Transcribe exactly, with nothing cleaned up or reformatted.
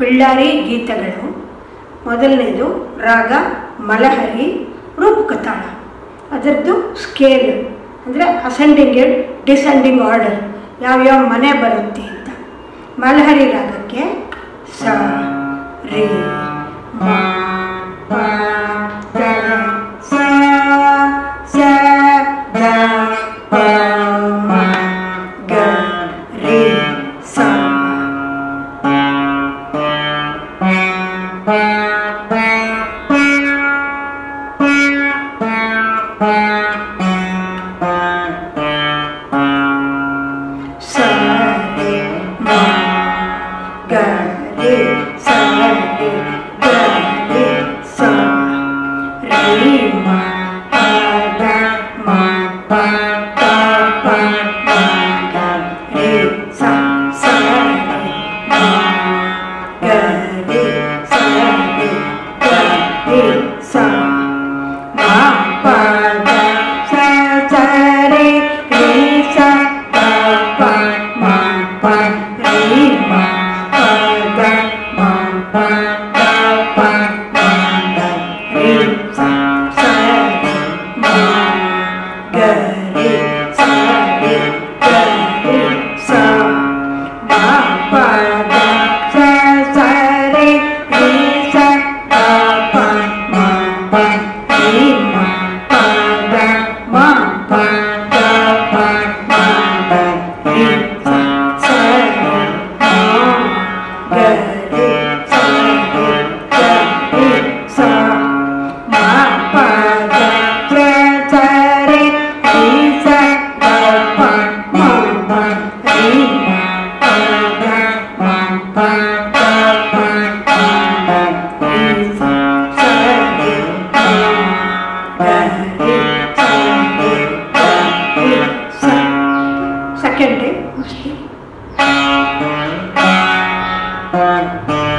ಪಿಳ್ಳಾರಿ ಗೀತಗಳು. ಮೊದಲನೇದು ರಾಗ ಮಲಹರಿ ರೂಪಕ ತಾಳ. ಅದರದ್ದು ಸ್ಕೇಲ್ ಅಂದರೆ ಅಸೆಂಡಿಂಗ್ ಆ್ಯಂಡ್ ಡಿಸೆಂಡಿಂಗ್ ಆರ್ಡರ್, ಯಾವ್ಯಾವ ಮನೆ ಬರುತ್ತೆ ಅಂತ. ಮಲಹರಿ ರಾಗಕ್ಕೆ ಸ ರೇ ಮ ಪ ದ ಸ ಸ ದ ಪ ಮ ಗ ರೇ ಸ. Second day, mostly.